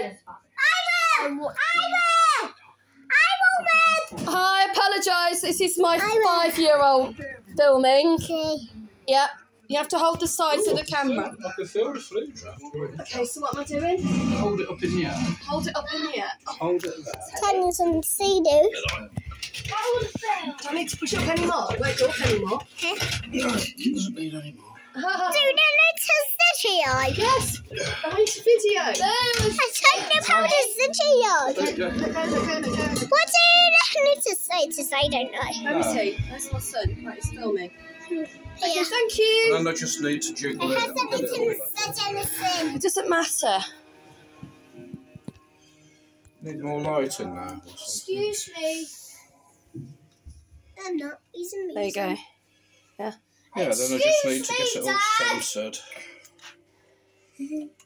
I apologise. This is my 5-year-old filming. Okay. Yep. You have to hold the sides of the camera. I can feel the flu drop. Okay, so what am I doing? Hold it up in the air. Hold it up in the air. Hold it there. Tanya's on see-do. I need to push up any more. It won't go up anymore. It doesn't need any more. Do the latest video. Yes. Nice video. I don't know how to video. What do you need to say? I don't know. Let me see. Where's my son? Right, he's filming. Yeah. Okay, thank you. And I just need to jiggle it. anything. It doesn't matter. Need more light in there. Excuse me. I'm not using me. There you go. Yeah. Yeah, then I just need to get it all censored.